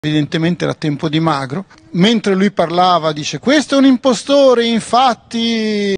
Evidentemente era tempo di magro. Mentre lui parlava dice: questo è un impostore, infatti